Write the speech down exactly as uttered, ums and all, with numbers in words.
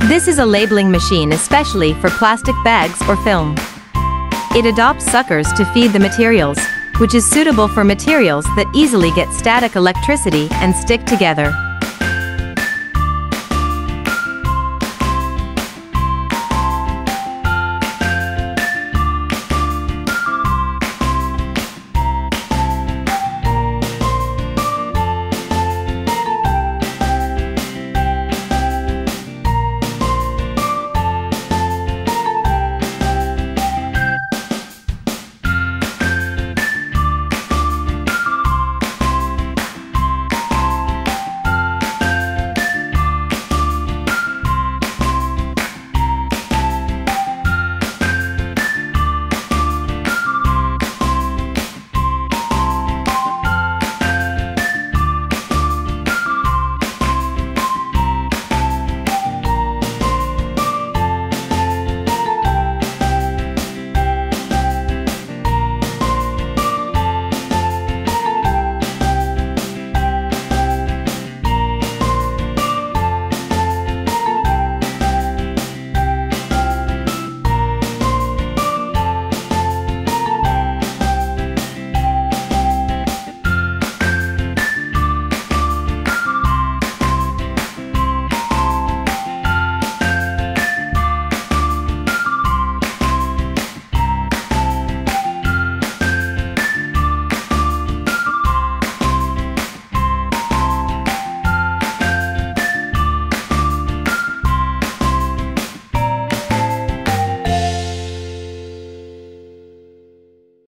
This is a labeling machine especially for plastic bags or film. It adopts suckers to feed the materials, which is suitable for materials that easily get static electricity and stick together.